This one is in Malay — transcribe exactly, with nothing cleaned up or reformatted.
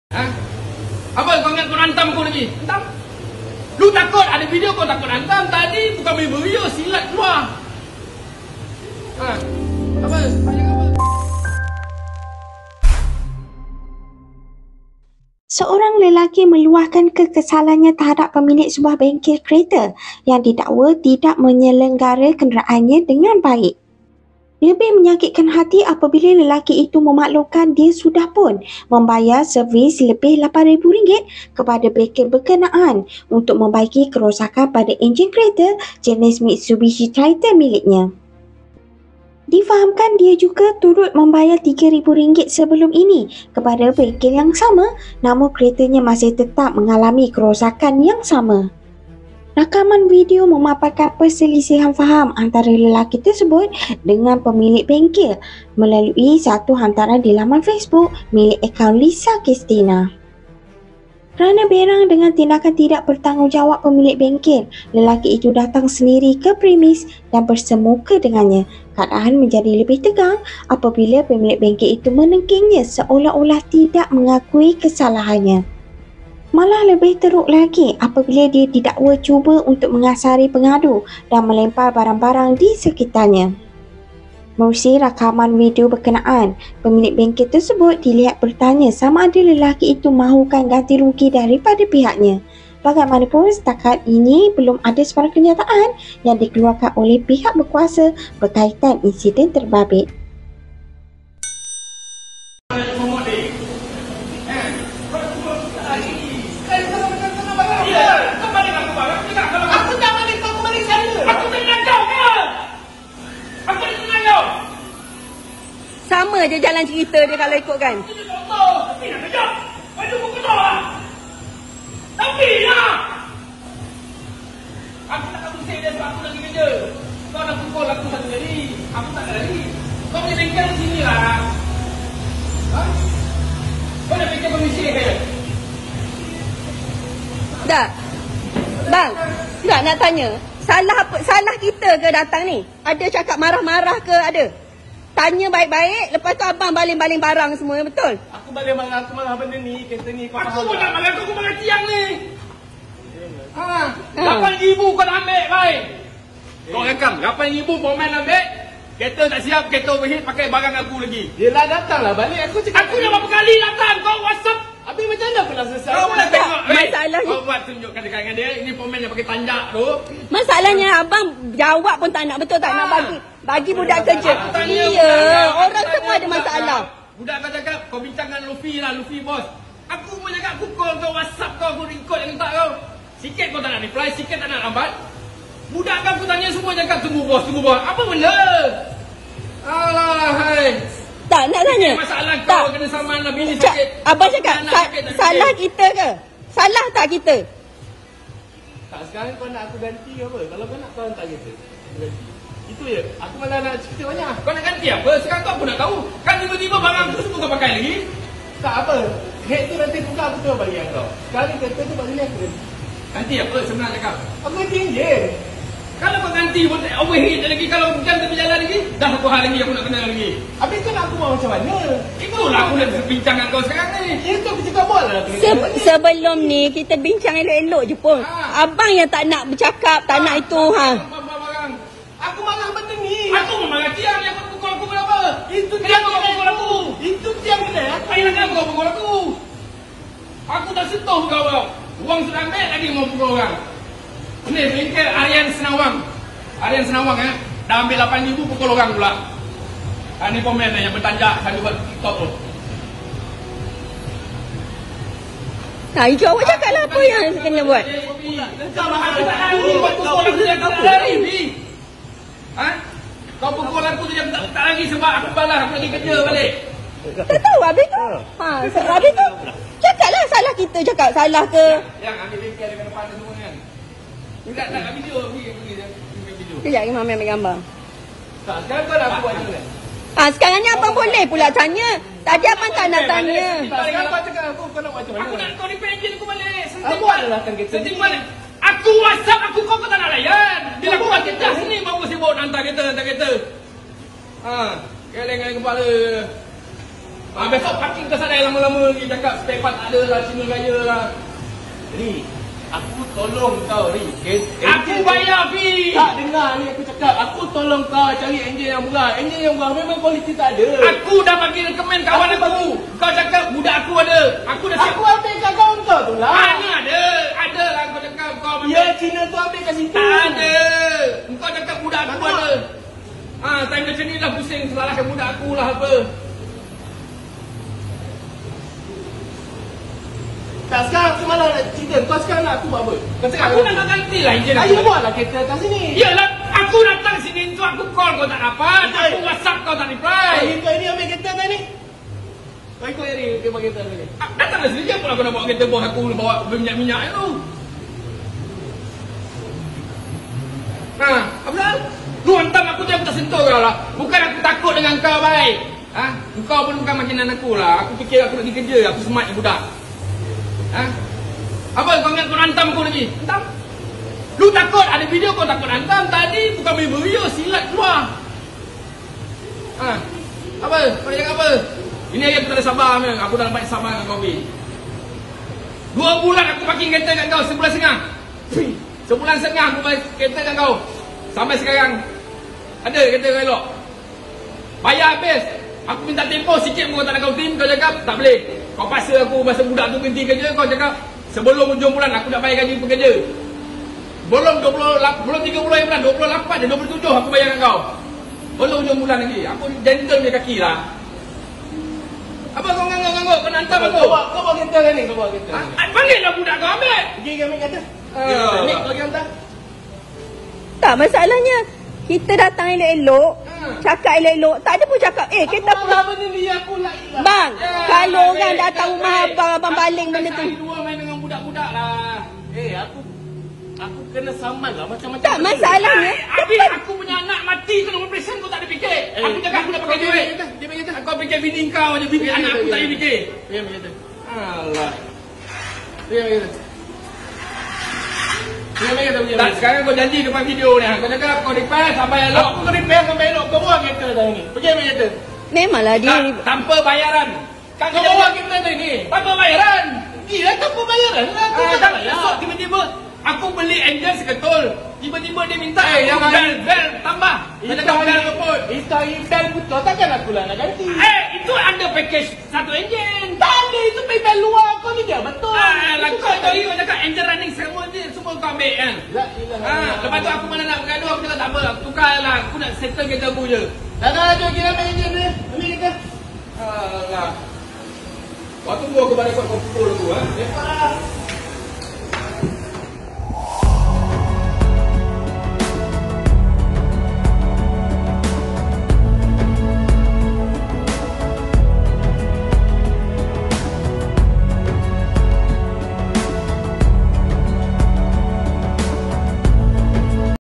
Ha? Apa kau ingat kau hantam aku lagi? Hantam? Lu takut ada video kau takut hantam. Tadi bukan video, silat keluar. Ha? Apa? Banyak apa? Seorang lelaki meluahkan kekesalannya terhadap pemilik sebuah bengkel kereta yang didakwa tidak menyelenggara kenderaannya dengan baik. Lebih menyakitkan hati apabila lelaki itu memaklumkan dia sudah pun membayar servis lebih lapan ribu ringgit kepada bengkel berkenaan untuk membaiki kerosakan pada enjin kereta jenis Mitsubishi Triton miliknya. Difahamkan dia juga turut membayar tiga ribu ringgit sebelum ini kepada bengkel yang sama, namun keretanya masih tetap mengalami kerosakan yang sama. Rakaman video memaparkan perselisihan faham antara lelaki tersebut dengan pemilik bengkel melalui satu hantaran di laman Facebook milik akaun Lisa Christina. Kerana berang dengan tindakan tidak bertanggungjawab pemilik bengkel, lelaki itu datang sendiri ke premis dan bersemuka dengannya. Keadaan menjadi lebih tegang apabila pemilik bengkel itu menengkingnya seolah-olah tidak mengakui kesalahannya. Malah lebih teruk lagi apabila dia didakwa cuba untuk mengasari pengadu dan melempar barang-barang di sekitarnya. Menerusi rakaman video berkenaan, pemilik bengkel tersebut dilihat bertanya sama ada lelaki itu mahukan ganti rugi daripada pihaknya. Bagaimanapun, setakat ini belum ada sebarang kenyataan yang dikeluarkan oleh pihak berkuasa berkaitan insiden terbabit. Sama je jalan cerita dia kalau ikutkan. Tapi nak kejap. Baju pun keluar lah. Tapi lah. Aku tak akan pusing dia sebab aku lagi kerja. Kau nak pukul aku satu kali. Aku tak ada lagi. Kau punya bengkel di sini lah. Ha? Kau nak bengkel komisi ke? Tak. Bang, tak nak tanya. Salah apa? Salah kita ke datang ni? Ada cakap marah-marah ke ada? Tanya baik-baik, lepas tu abang baling-baling barang semua, betul? Aku balik malah aku malah benda ni, kereta ni kau aku pun nak malah aku malah tiang ni. Ha, lapan ribu kau nak ambil, baik. Kau rekam, lapan ribu pomen ambil. Kereta tak siap, kereta overheat pakai barang aku lagi. Yelah datanglah balik, aku cakap aku dah berapa kali datang, kau WhatsApp. Habis macam mana aku nak selesai? Kau nak tengok, masalahnya kau buat tunjukkan dekat dengan dia, ini pomen yang pakai tanjak tu. Masalahnya abang jawab pun tak nak, betul tak nak bagi. Bagi budak kerja. Iya, orang semua ada masalah. Budak kau cakap, kau bincang dengan Luffy lah, Luffy bos. Aku pun cakap, aku call kau, WhatsApp kau, aku record yang tak kau. Sikit kau tak nak reply, sikit tak nak lambat. Budak kau aku tanya semua cakap, tunggu bos, tunggu bos. Apa benda? Alah, hai. Tak nak tanya. Masalah kau tak. Kena saman lah, bini Cak, sakit. abang cakap, sa sakit, salah sakit. Kita ke? Salah tak kita? Tak, sekarang kau nak aku ganti ke apa? Kalau kau nak kau hantar kereta. Ganti. Itu je. Aku malah nak cerita banyak. Kau nak ganti apa? Sekarang kau pun nak tahu. Kan tiba-tiba barang tu semua kau pakai lagi. Tak apa. Head tu nanti buka aku tu bagi kau. Sekarang kereta tu bagi aku. Ganti apa sebenarnya cakap? Aku ganti je. Kalau kau ganti pun overheat lagi. Kalau jam tu berjalan lagi, dah satu hari lagi aku nak kena lagi. Habis tu nak aku buat macam mana? Itulah aku nak bincang dengan kau sekarang ni. Itu aku cakap buat lah. Se sebelum ni kita bincang elok-elok je pun. Ha. Abang yang tak nak bercakap, tak ha. nak itu. Ha. Aku marah benda ni. Aku marah tiang yang kau pukul aku kenapa? Itu tiang kau pukul aku. Itu tiang kena. Apa yang nak kau pukul aku? Aku tak sentuh kau kau. Uang sudah ambil lagi mau pukul orang. Ni bengkel Aryan Senawang. Aryan Senawang eh. Dah ambil lapan ribu pukul orang pula. Ha, ni komen yang bertanjak selalu buat TikTok tu. Nah, hijau awak cakap lah apa yang kena buat. Ha? Kau pukul aku tu tak, tak lagi sebab aku balas, aku lagi kerja balik. Tak tahu habis tu. Ha, habis tu. Cakaplah salah kita cakap salah ke. Yang ambil bengkel dekat depan semua kan. Tak tak ambil video, pergi pergi video. Kejap Imam ambil gambar. Tak, sekarang kau nak aku buat macam mana? Ah, sekarang ni abang boleh pula tanya. Tadi abang tak nak tanya. Sekarang kau cakap aku kau nak buat macam mana? Aku nak kau repair engine aku balik. Aku buatlah kan kereta. Senting balik. Aku WhatsApp aku kau kau tak nak layan. Bila aku buat kerja sini baru sibuk nak hantar kereta, hantar kereta. Ha, geleng-geleng kepala. Ah, besok parking ke sana lama-lama lagi cakap spare part tak ada lah, Cina Raya lah. Ri, aku tolong kau Ri. Ke- Aku enjin- bayar fee. Tak dengar ni aku cakap. Aku tolong kau cari enjin yang murah. Enjin yang murah memang kualiti tak ada. Aku dah bagi rekomen kawan Aku aku. Kau cakap budak aku ada. Aku dah siap. Aku ambil kat kawan kau tu lah. Mana ada? Ada lah kau cakap kau ambil. Ya, Cina tu ambil kat situ. Tak ada. Kau cakap budak aku Tak ada. Ah, time macam ni lah pusing salahkan budak aku lah apa. Tak, sekarang semalam nak cerita. Kau sekarang nak aku buat apa? Kau cakap Aku nak ganti lah enjin Ayo aku. buatlah kereta atas sini. Yalah, aku datang sini tu aku call kau tak dapat. Aku Eh. WhatsApp kau tak Ayo reply. ikut ni ambil kereta atas ni. Kau ikut ni ke pakai kereta atas ni. Ah, datanglah sini pula aku nak bawa kereta bos aku bawa berminyak-minyak tu. Ha, apa dah? Lu hantam aku tu aku tak sentuh kau lah. Bukan aku takut dengan kau baik. Ha? Kau pun bukan makinan aku lah. Aku fikir aku nak pergi kerja, aku smart ni budak. Ha? Apa kau ingat kau hantam aku lagi? Hantam? Lu takut ada video kau takut hantam. Tadi bukan main video, silat keluar. Ha? Apa? Kau nak cakap apa? Ini ayat aku tak ada sabar ni. Aku dah lambat sabar dengan kau ni. Dua bulan aku parking kereta kat kau, sebulan setengah. Fui. Sebulan setengah aku parking kereta kat kau. Sampai sekarang ada kereta kau elok. Bayar habis. Aku minta tempoh sikit pun kau tak nak kau tim. Kau cakap tak boleh. Kau paksa aku masa budak tu berhenti kerja. Kau cakap sebelum hujung bulan aku nak bayar gaji pekerja. Belum dua puluh, belum tiga puluh bulan, dua puluh lapan je, dua puluh tujuh aku bayar kat kau. Belum hujung bulan lagi. Aku gentle punya kaki lah. Apa kau ngangguk-ngangguk? Kau nak hantam aku? Kau bawa, kau bawa kereta atas ni. Kau bawa kereta Ha? atas ni. Panggil lah budak kau ambil. Pergi ke ambil kereta. Ya. Ni kau pergi hantar. Tak, masalahnya kita datang elok-elok, Hmm. cakap elok-elok, tak ada pun cakap, eh kita Aku pun. lah benda ni, aku lah ilah. Bang, Ya, kalau baik, orang datang baik, rumah baik. abang, abang Aku baling bukan benda tu. sekali dua main dengan budak-budak lah. Eh, aku aku kena saman lah macam-macam. Tak, benda. masalahnya, Habis aku punya anak mati kena operation kau tak ada fikir. Eh, Aku cakap aku dah pakai dia duit. pergi kereta, dia pergi kereta. Kau fikir bini kau je, bini Pergi anak kereta, aku tak pergi payah fikir. Pergi ambil kereta. Alah. Pergi ambil kereta. Pergi ambil kereta, pergi ambil Tak, kereta. sekarang kau janji depan video ni. Kau cakap kau repair sampai elok. Aku kena repair sampai elok. Kau bawa kereta dah ni. Pergi ambil kereta. Memanglah dia Tak, tanpa bayaran. Kan Kau bawa kereta dah ni. tanpa bayaran. Gila, tanpa bayaran lah. Aku Ah, tak tak, bayar. esok tiba-tiba aku beli enjin seketul. Tiba-tiba dia minta Eh, aku yang bel, hari- bel tambah. Dia cakap bel keput. Itu hari bel putus. Takkan aku lah nak ganti. Eh, itu under package satu enjin. Tak ada. Itu bel luar. Kau ni dia betul. Ah, lah Itu kau tak tadi ada. kau cakap enjin running semua dia semua kau ambil kan. La ilaha Ha, illallah. lepas tu aku mana nak bergaduh aku cakap tak apa, aku tukar lah. Aku nak settle kereta aku je. Dah dah dah. Kita ambil enjin ni. Ambil kereta. Alah. Kau tunggu aku balik kau kau pukul